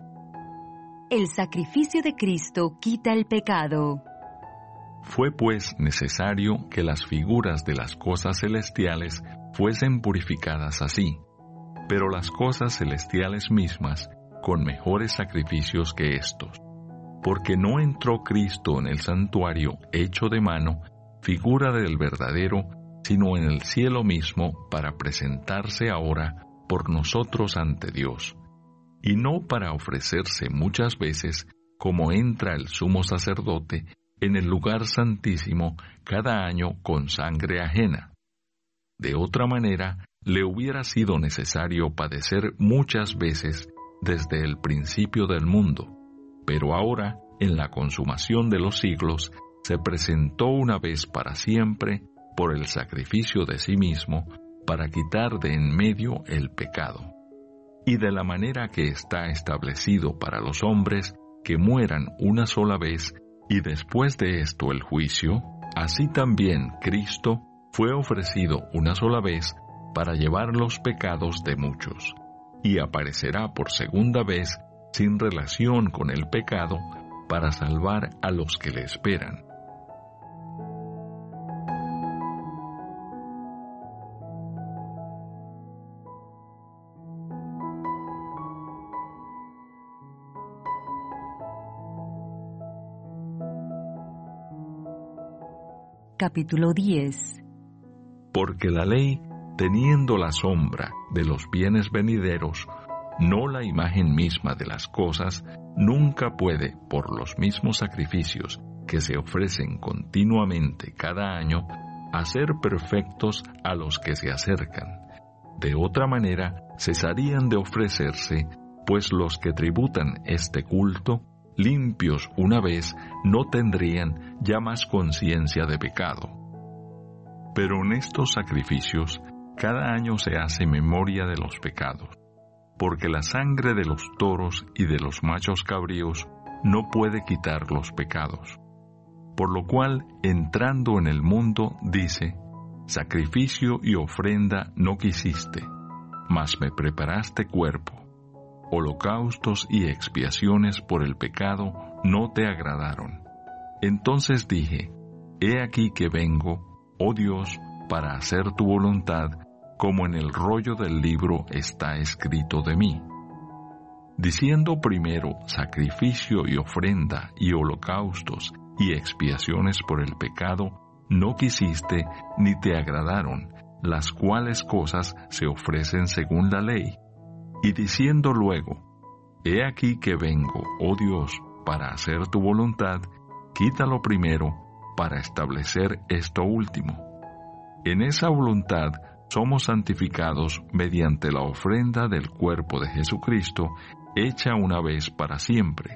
El sacrificio de Cristo quita el pecado. Fue pues necesario que las figuras de las cosas celestiales fuesen purificadas así, pero las cosas celestiales mismas con mejores sacrificios que estos, porque no entró Cristo en el santuario hecho de mano, figura del verdadero, sino en el cielo mismo para presentarse ahora por nosotros ante Dios, y no para ofrecerse muchas veces como entra el sumo sacerdote en el lugar santísimo cada año con sangre ajena. De otra manera, le hubiera sido necesario padecer muchas veces desde el principio del mundo, pero ahora, en la consumación de los siglos, se presentó una vez para siempre por el sacrificio de sí mismo para quitar de en medio el pecado. Y de la manera que está establecido para los hombres que mueran una sola vez y después de esto el juicio, así también Cristo fue ofrecido una sola vez para llevar los pecados de muchos, y aparecerá por segunda vez sin relación con el pecado para salvar a los que le esperan. Capítulo 10. Porque la ley, teniendo la sombra de los bienes venideros, no la imagen misma de las cosas, nunca puede, por los mismos sacrificios que se ofrecen continuamente cada año, hacer perfectos a los que se acercan. De otra manera, cesarían de ofrecerse, pues los que tributan este culto limpios una vez, no tendrían ya más conciencia de pecado. Pero en estos sacrificios, cada año se hace memoria de los pecados, porque la sangre de los toros y de los machos cabríos no puede quitar los pecados. Por lo cual, entrando en el mundo, dice: sacrificio y ofrenda no quisiste, mas me preparaste cuerpo. Holocaustos y expiaciones por el pecado no te agradaron. Entonces dije: he aquí que vengo, oh Dios, para hacer tu voluntad, como en el rollo del libro está escrito de mí. Diciendo primero sacrificio y ofrenda y holocaustos y expiaciones por el pecado, no quisiste ni te agradaron, las cuales cosas se ofrecen según la ley. Y diciendo luego: he aquí que vengo, oh Dios, para hacer tu voluntad, quítalo primero, para establecer esto último. En esa voluntad somos santificados mediante la ofrenda del cuerpo de Jesucristo, hecha una vez para siempre.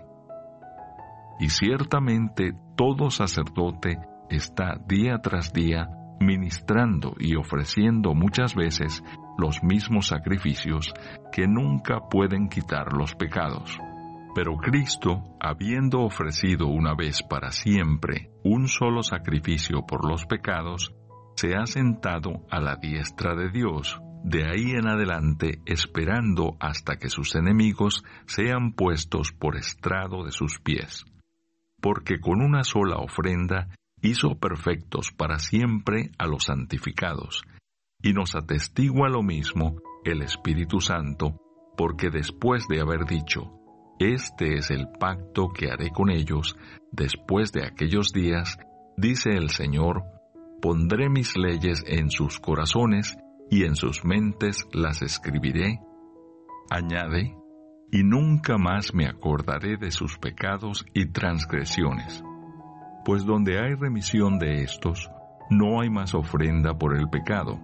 Y ciertamente todo sacerdote está día tras día ministrando y ofreciendo muchas veces los mismos sacrificios que nunca pueden quitar los pecados. Pero Cristo, habiendo ofrecido una vez para siempre un solo sacrificio por los pecados, se ha sentado a la diestra de Dios, de ahí en adelante esperando hasta que sus enemigos sean puestos por estrado de sus pies. Porque con una sola ofrenda hizo perfectos para siempre a los santificados, y nos atestigua lo mismo el Espíritu Santo, porque después de haber dicho: este es el pacto que haré con ellos después de aquellos días, dice el Señor: pondré mis leyes en sus corazones y en sus mentes las escribiré. Añade: y nunca más me acordaré de sus pecados y transgresiones. Pues donde hay remisión de estos, no hay más ofrenda por el pecado.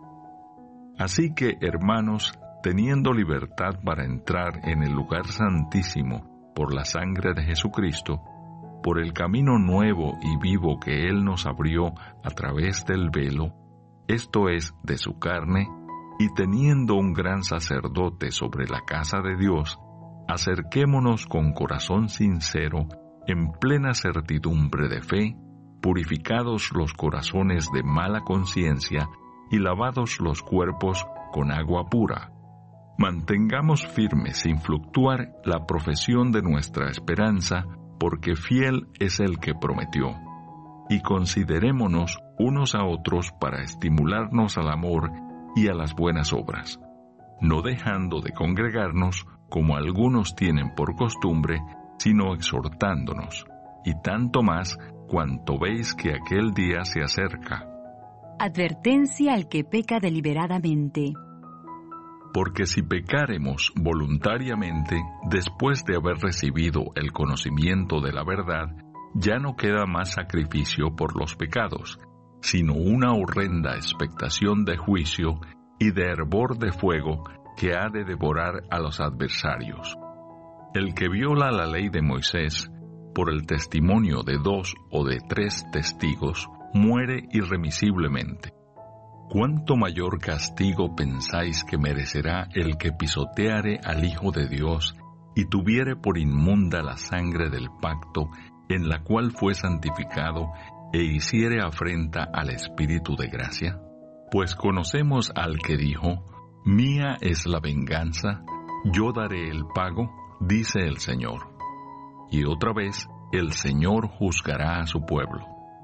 Así que, hermanos, teniendo libertad para entrar en el lugar santísimo por la sangre de Jesucristo, por el camino nuevo y vivo que Él nos abrió a través del velo, esto es, de su carne, y teniendo un gran sacerdote sobre la casa de Dios, acerquémonos con corazón sincero, en plena certidumbre de fe, purificados los corazones de mala conciencia y lavados los cuerpos con agua pura. Mantengamos firme sin fluctuar la profesión de nuestra esperanza, porque fiel es el que prometió. Y considerémonos unos a otros para estimularnos al amor y a las buenas obras, no dejando de congregarnos como algunos tienen por costumbre, sino exhortándonos, y tanto más cuanto veis que aquel día se acerca. Advertencia al que peca deliberadamente. Porque si pecáremos voluntariamente, después de haber recibido el conocimiento de la verdad, ya no queda más sacrificio por los pecados, sino una horrenda expectación de juicio y de hervor de fuego que ha de devorar a los adversarios. El que viola la ley de Moisés, por el testimonio de 2 o de 3 testigos, muere irremisiblemente. ¿Cuánto mayor castigo pensáis que merecerá el que pisoteare al Hijo de Dios y tuviere por inmunda la sangre del pacto en la cual fue santificado e hiciere afrenta al Espíritu de gracia? Pues conocemos al que dijo: mía es la venganza, yo daré el pago, dice el Señor. Y otra vez, el Señor juzgará a su pueblo.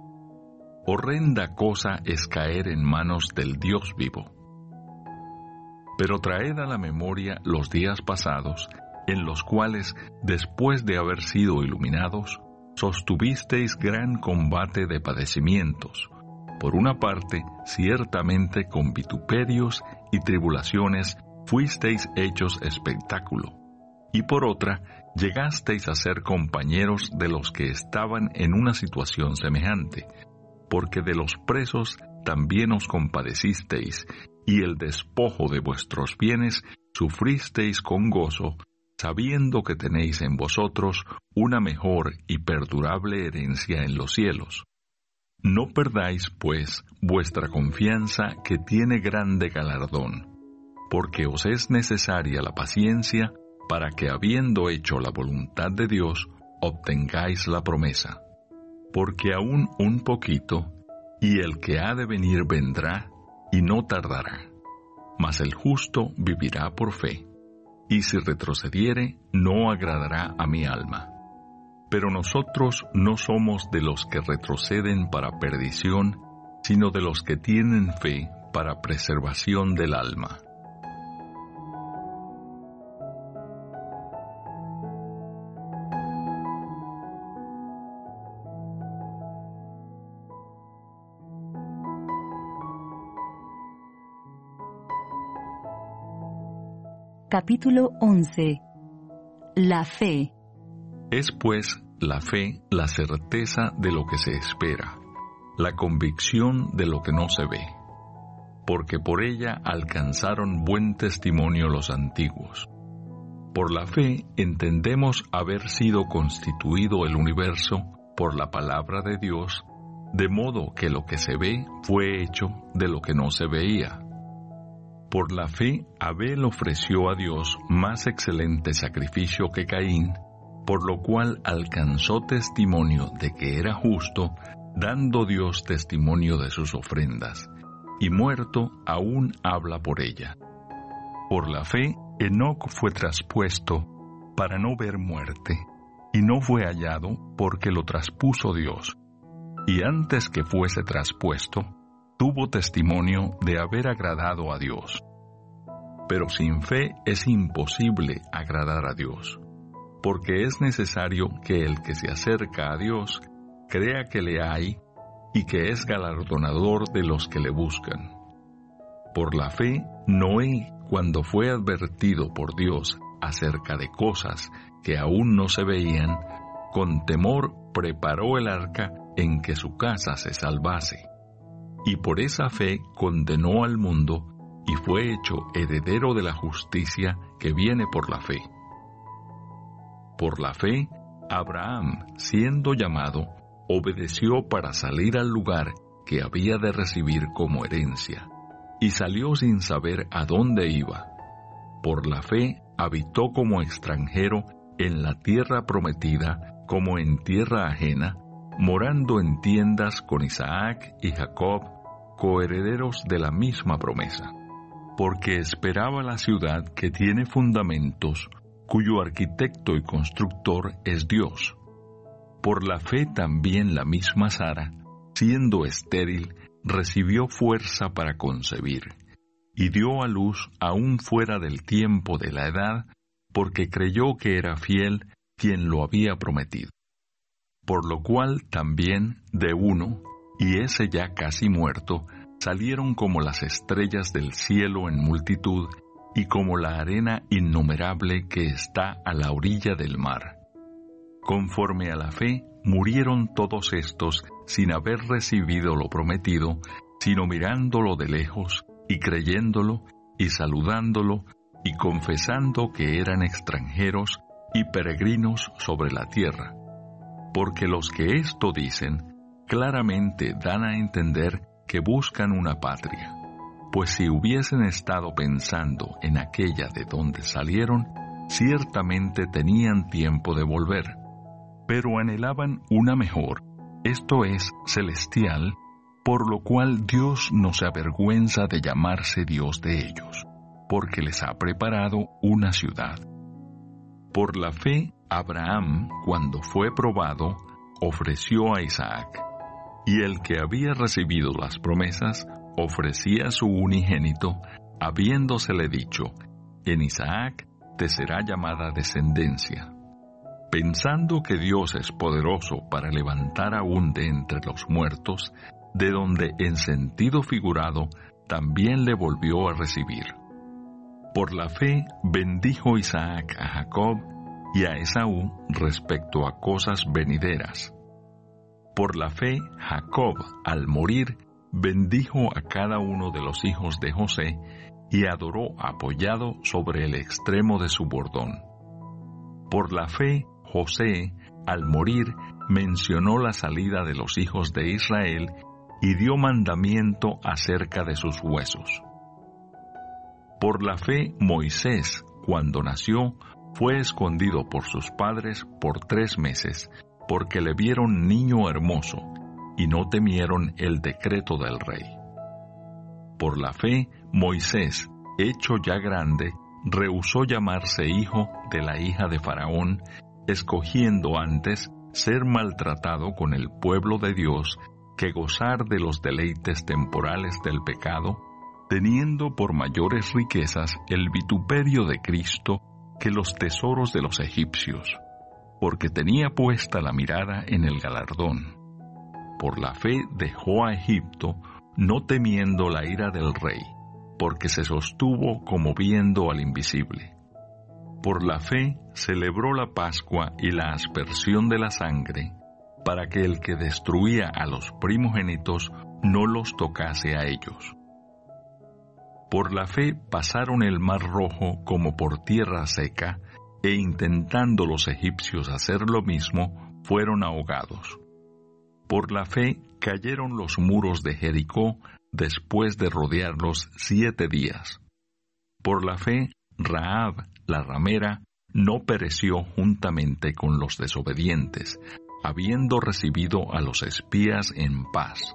Horrenda cosa es caer en manos del Dios vivo. Pero traed a la memoria los días pasados, en los cuales, después de haber sido iluminados, sostuvisteis gran combate de padecimientos. Por una parte, ciertamente con vituperios y tribulaciones fuisteis hechos espectáculo, y por otra, llegasteis a ser compañeros de los que estaban en una situación semejante, porque de los presos también os compadecisteis, y el despojo de vuestros bienes sufristeis con gozo, sabiendo que tenéis en vosotros una mejor y perdurable herencia en los cielos. No perdáis, pues, vuestra confianza, que tiene grande galardón, porque os es necesaria la paciencia, para que, habiendo hecho la voluntad de Dios, obtengáis la promesa. Porque aún un poquito, y el que ha de venir vendrá, y no tardará. Mas el justo vivirá por fe, y si retrocediere, no agradará a mi alma. Pero nosotros no somos de los que retroceden para perdición, sino de los que tienen fe para preservación del alma. Capítulo 11. La fe. Es pues la fe la certeza de lo que se espera, la convicción de lo que no se ve, porque por ella alcanzaron buen testimonio los antiguos. Por la fe entendemos haber sido constituido el universo por la palabra de Dios, de modo que lo que se ve fue hecho de lo que no se veía. Por la fe, Abel ofreció a Dios más excelente sacrificio que Caín, por lo cual alcanzó testimonio de que era justo, dando Dios testimonio de sus ofrendas, y muerto aún habla por ella. Por la fe, Enoc fue traspuesto para no ver muerte, y no fue hallado porque lo traspuso Dios. Y antes que fuese traspuesto, tuvo testimonio de haber agradado a Dios. Pero sin fe es imposible agradar a Dios, porque es necesario que el que se acerca a Dios crea que le hay y que es galardonador de los que le buscan. Por la fe, Noé, cuando fue advertido por Dios acerca de cosas que aún no se veían, con temor preparó el arca en que su casa se salvase. Y por esa fe condenó al mundo y fue hecho heredero de la justicia que viene por la fe. Por la fe, Abraham, siendo llamado, obedeció para salir al lugar que había de recibir como herencia, y salió sin saber a dónde iba. Por la fe, habitó como extranjero en la tierra prometida, como en tierra ajena, morando en tiendas con Isaac y Jacob, coherederos de la misma promesa, porque esperaba la ciudad que tiene fundamentos, cuyo arquitecto y constructor es Dios. Por la fe también la misma Sara, siendo estéril, recibió fuerza para concebir, y dio a luz aún fuera del tiempo de la edad, porque creyó que era fiel quien lo había prometido. Por lo cual también de uno, y ese ya casi muerto, salieron como las estrellas del cielo en multitud, y como la arena innumerable que está a la orilla del mar. Conforme a la fe, murieron todos estos sin haber recibido lo prometido, sino mirándolo de lejos, y creyéndolo, y saludándolo, y confesando que eran extranjeros y peregrinos sobre la tierra. Porque los que esto dicen, claramente dan a entender que buscan una patria, pues si hubiesen estado pensando en aquella de donde salieron, ciertamente tenían tiempo de volver, pero anhelaban una mejor, esto es, celestial, por lo cual Dios no se avergüenza de llamarse Dios de ellos, porque les ha preparado una ciudad. Por la fe, Abraham, cuando fue probado, ofreció a Isaac, y el que había recibido las promesas ofrecía su unigénito, habiéndosele dicho, en Isaac te será llamada descendencia. Pensando que Dios es poderoso para levantar aún de entre los muertos, de donde en sentido figurado también le volvió a recibir. Por la fe bendijo Isaac a Jacob y a Esaú respecto a cosas venideras. Por la fe, Jacob, al morir, bendijo a cada uno de los hijos de José y adoró apoyado sobre el extremo de su bordón. Por la fe, José, al morir, mencionó la salida de los hijos de Israel y dio mandamiento acerca de sus huesos. Por la fe, Moisés, cuando nació, fue escondido por sus padres por 3 meses, porque le vieron niño hermoso, y no temieron el decreto del rey. Por la fe, Moisés, hecho ya grande, rehusó llamarse hijo de la hija de Faraón, escogiendo antes ser maltratado con el pueblo de Dios que gozar de los deleites temporales del pecado, teniendo por mayores riquezas el vituperio de Cristo que los tesoros de los egipcios, porque tenía puesta la mirada en el galardón. Por la fe dejó a Egipto, no temiendo la ira del rey, porque se sostuvo como viendo al invisible. Por la fe celebró la Pascua y la aspersión de la sangre, para que el que destruía a los primogénitos no los tocase a ellos. Por la fe pasaron el mar Rojo como por tierra seca, e intentando los egipcios hacer lo mismo, fueron ahogados. Por la fe cayeron los muros de Jericó después de rodearlos 7 días. Por la fe, Rahab, la ramera, no pereció juntamente con los desobedientes, habiendo recibido a los espías en paz.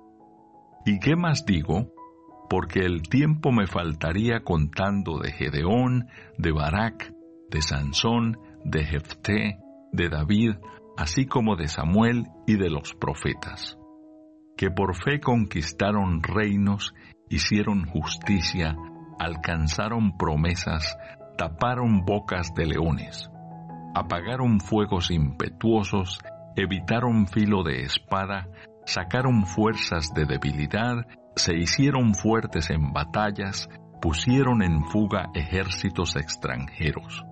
¿Y qué más digo? Porque el tiempo me faltaría contando de Gedeón, de Barak, de Sansón, de Jefté, de David, así como de Samuel y de los profetas, que por fe conquistaron reinos, hicieron justicia, alcanzaron promesas, taparon bocas de leones, apagaron fuegos impetuosos, evitaron filo de espada, sacaron fuerzas de debilidad, se hicieron fuertes en batallas, pusieron en fuga ejércitos extranjeros.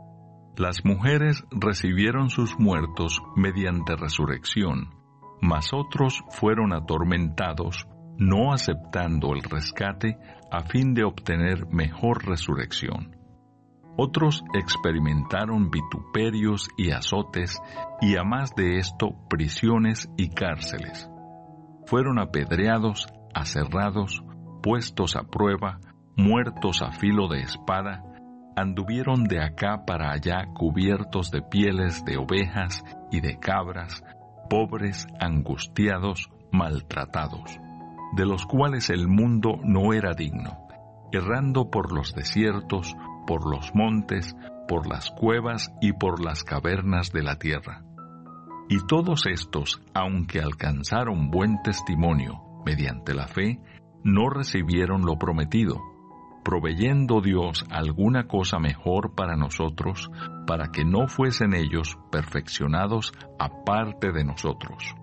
Las mujeres recibieron sus muertos mediante resurrección, mas otros fueron atormentados, no aceptando el rescate a fin de obtener mejor resurrección. Otros experimentaron vituperios y azotes, y a más de esto prisiones y cárceles. Fueron apedreados, aserrados, puestos a prueba, muertos a filo de espada, anduvieron de acá para allá cubiertos de pieles de ovejas y de cabras, pobres, angustiados, maltratados, de los cuales el mundo no era digno, errando por los desiertos, por los montes, por las cuevas y por las cavernas de la tierra. Y todos estos, aunque alcanzaron buen testimonio mediante la fe, no recibieron lo prometido, proveyendo Dios alguna cosa mejor para nosotros, para que no fuesen ellos perfeccionados aparte de nosotros.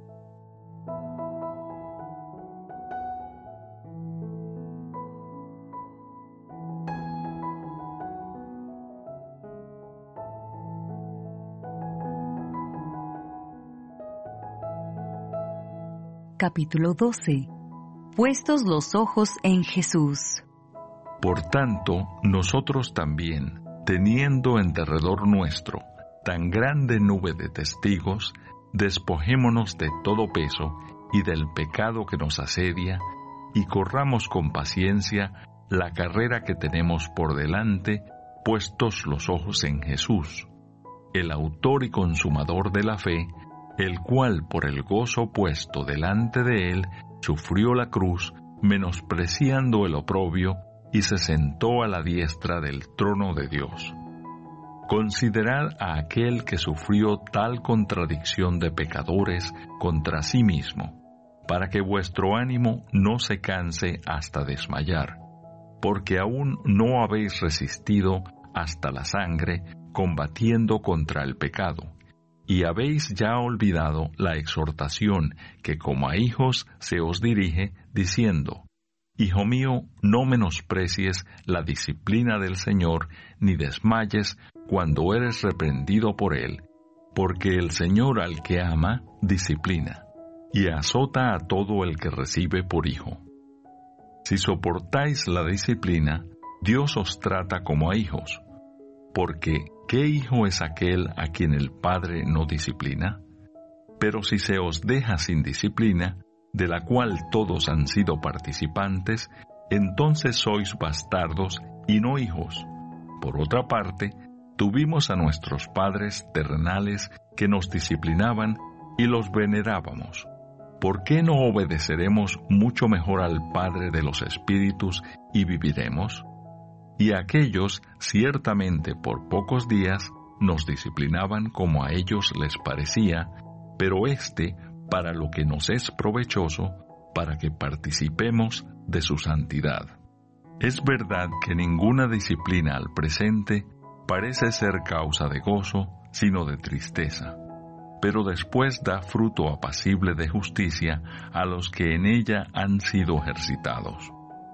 Capítulo 12. Puestos los ojos en Jesús. Por tanto, nosotros también, teniendo en derredor nuestro tan grande nube de testigos, despojémonos de todo peso y del pecado que nos asedia, y corramos con paciencia la carrera que tenemos por delante, puestos los ojos en Jesús, el autor y consumador de la fe, el cual por el gozo puesto delante de él sufrió la cruz, menospreciando el oprobio, y se sentó a la diestra del trono de Dios. Considerad a aquel que sufrió tal contradicción de pecadores contra sí mismo, para que vuestro ánimo no se canse hasta desmayar, porque aún no habéis resistido hasta la sangre, combatiendo contra el pecado, y habéis ya olvidado la exhortación que como a hijos se os dirige, diciendo: Hijo mío, no menosprecies la disciplina del Señor, ni desmayes cuando eres reprendido por Él, porque el Señor al que ama, disciplina, y azota a todo el que recibe por hijo. Si soportáis la disciplina, Dios os trata como a hijos, porque ¿qué hijo es aquel a quien el Padre no disciplina? Pero si se os deja sin disciplina, de la cual todos han sido participantes, entonces sois bastardos y no hijos. Por otra parte, tuvimos a nuestros padres terrenales que nos disciplinaban y los venerábamos. ¿Por qué no obedeceremos mucho mejor al Padre de los Espíritus y viviremos? Y aquellos, ciertamente por pocos días, nos disciplinaban como a ellos les parecía, pero para lo que nos es provechoso, para que participemos de su santidad. Es verdad que ninguna disciplina al presente parece ser causa de gozo, sino de tristeza, pero después da fruto apacible de justicia a los que en ella han sido ejercitados.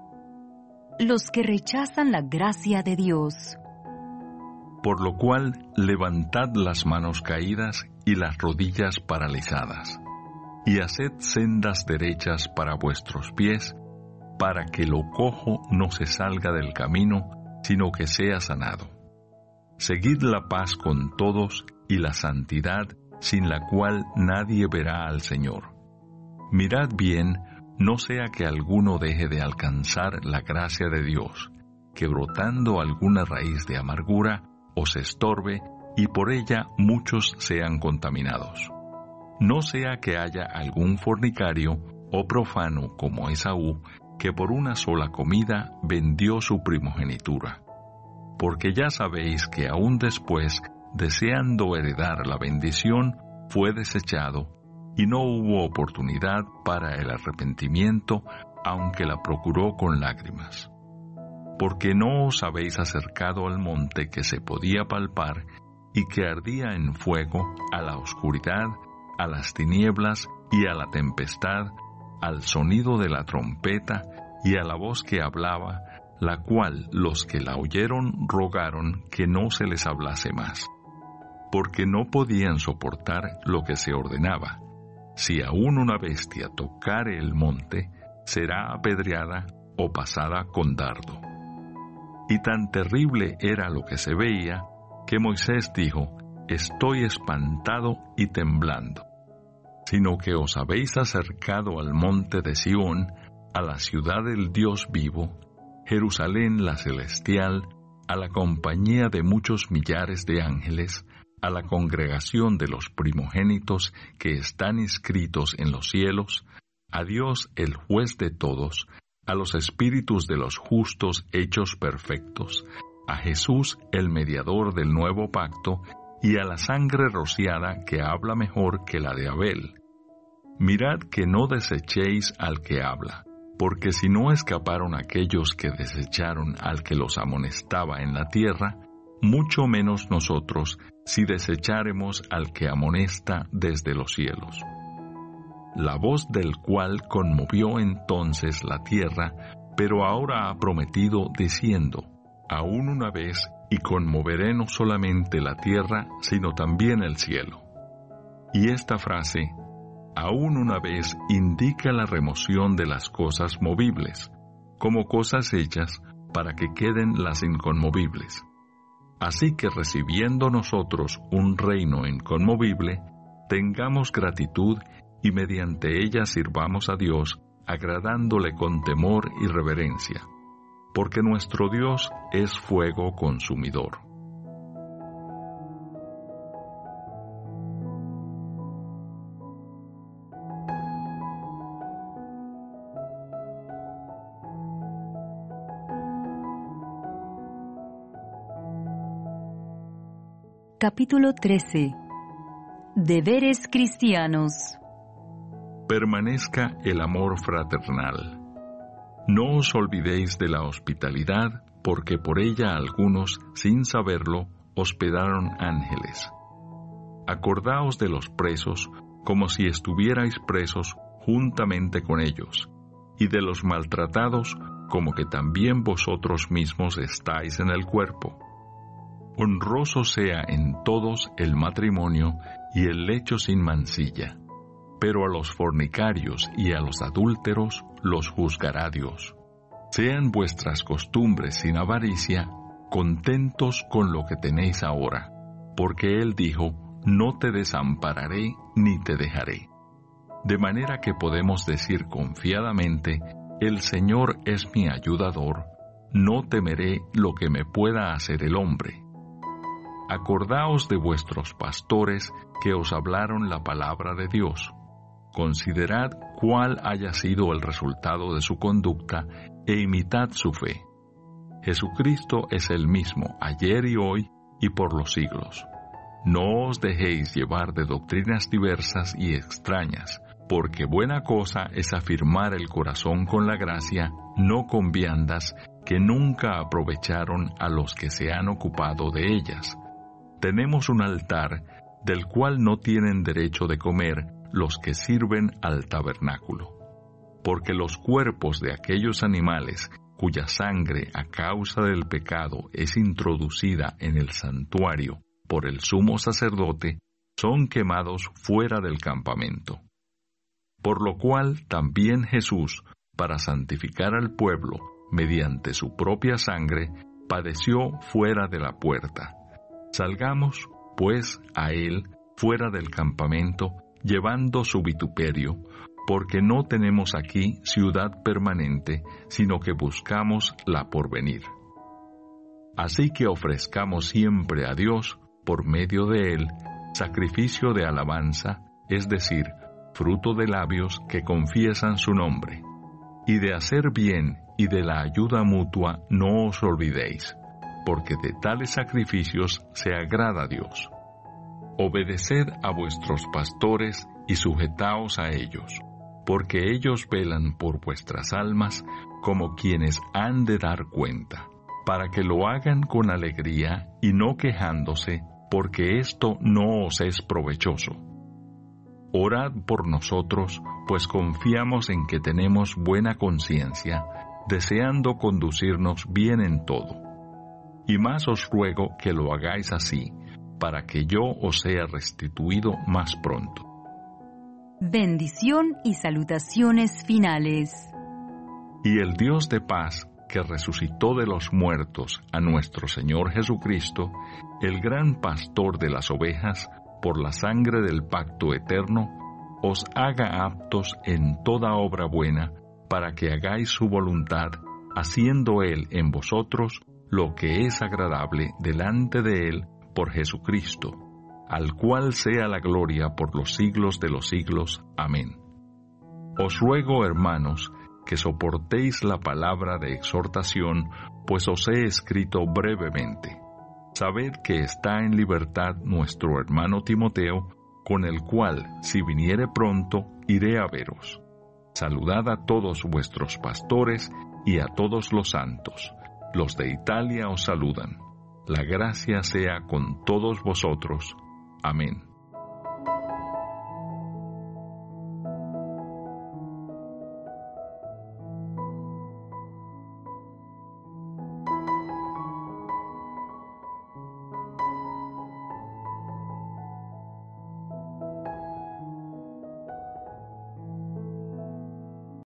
Los que rechazan la gracia de Dios. Por lo cual, levantad las manos caídas y las rodillas paralizadas, y haced sendas derechas para vuestros pies, para que lo cojo no se salga del camino, sino que sea sanado. Seguid la paz con todos y la santidad, sin la cual nadie verá al Señor. Mirad bien, no sea que alguno deje de alcanzar la gracia de Dios, que brotando alguna raíz de amargura os estorbe, y por ella muchos sean contaminados. No sea que haya algún fornicario o profano como Esaú, que por una sola comida vendió su primogenitura. Porque ya sabéis que aún después, deseando heredar la bendición, fue desechado, y no hubo oportunidad para el arrepentimiento, aunque la procuró con lágrimas. Porque no os habéis acercado al monte que se podía palpar, y que ardía en fuego, a la oscuridad, a las tinieblas y a la tempestad, al sonido de la trompeta y a la voz que hablaba, la cual los que la oyeron rogaron que no se les hablase más, porque no podían soportar lo que se ordenaba. Si aún una bestia tocare el monte, será apedreada o pasada con dardo. Y tan terrible era lo que se veía, que Moisés dijo: estoy espantado y temblando. Sino que os habéis acercado al monte de Sión, a la ciudad del Dios vivo, Jerusalén la celestial, a la compañía de muchos millares de ángeles, a la congregación de los primogénitos que están inscritos en los cielos, a Dios el juez de todos, a los espíritus de los justos hechos perfectos, a Jesús el mediador del nuevo pacto, y a la sangre rociada que habla mejor que la de Abel. Mirad que no desechéis al que habla, porque si no escaparon aquellos que desecharon al que los amonestaba en la tierra, mucho menos nosotros si desecháremos al que amonesta desde los cielos. La voz del cual conmovió entonces la tierra, pero ahora ha prometido diciendo: aún una vez, y conmoveré no solamente la tierra, sino también el cielo. Y esta frase, aún una vez, indica la remoción de las cosas movibles, como cosas hechas para que queden las inconmovibles. Así que recibiendo nosotros un reino inconmovible, tengamos gratitud y mediante ella sirvamos a Dios, agradándole con temor y reverencia, porque nuestro Dios es fuego consumidor. Capítulo 13. Deberes cristianos. Permanezca el amor fraternal. No os olvidéis de la hospitalidad, porque por ella algunos, sin saberlo, hospedaron ángeles. Acordaos de los presos, como si estuvierais presos juntamente con ellos, y de los maltratados, como que también vosotros mismos estáis en el cuerpo. Honroso sea en todos el matrimonio y el lecho sin mancilla, pero a los fornicarios y a los adúlteros los juzgará Dios. Sean vuestras costumbres sin avaricia, contentos con lo que tenéis ahora, porque Él dijo, no te desampararé ni te dejaré. De manera que podemos decir confiadamente, el Señor es mi ayudador, no temeré lo que me pueda hacer el hombre. Acordaos de vuestros pastores que os hablaron la palabra de Dios. Considerad cuál haya sido el resultado de su conducta e imitad su fe. Jesucristo es el mismo ayer y hoy y por los siglos. No os dejéis llevar de doctrinas diversas y extrañas, porque buena cosa es afirmar el corazón con la gracia, no con viandas que nunca aprovecharon a los que se han ocupado de ellas. Tenemos un altar del cual no tienen derecho de comer los que sirven al tabernáculo, porque los cuerpos de aquellos animales cuya sangre a causa del pecado es introducida en el santuario por el sumo sacerdote, son quemados fuera del campamento. Por lo cual también Jesús, para santificar al pueblo mediante su propia sangre, padeció fuera de la puerta. Salgamos, pues, a él fuera del campamento, llevando su vituperio, porque no tenemos aquí ciudad permanente, sino que buscamos la porvenir. Así que ofrezcamos siempre a Dios, por medio de él, sacrificio de alabanza, es decir, fruto de labios que confiesan su nombre. Y de hacer bien y de la ayuda mutua no os olvidéis, porque de tales sacrificios se agrada a Dios. Obedeced a vuestros pastores y sujetaos a ellos, porque ellos velan por vuestras almas como quienes han de dar cuenta, para que lo hagan con alegría y no quejándose, porque esto no os es provechoso. Orad por nosotros, pues confiamos en que tenemos buena conciencia, deseando conducirnos bien en todo. Y más os ruego que lo hagáis así, para que yo os sea restituido más pronto. Bendición y salutaciones finales. Y el Dios de paz, que resucitó de los muertos a nuestro Señor Jesucristo, el gran pastor de las ovejas, por la sangre del pacto eterno, os haga aptos en toda obra buena, para que hagáis su voluntad, haciendo Él en vosotros lo que es agradable delante de Él por Jesucristo, al cual sea la gloria por los siglos de los siglos. Amén. Os ruego, hermanos, que soportéis la palabra de exhortación, pues os he escrito brevemente. Sabed que está en libertad nuestro hermano Timoteo, con el cual, si viniere pronto, iré a veros. Saludad a todos vuestros pastores y a todos los santos. Los de Italia os saludan. La gracia sea con todos vosotros. Amén.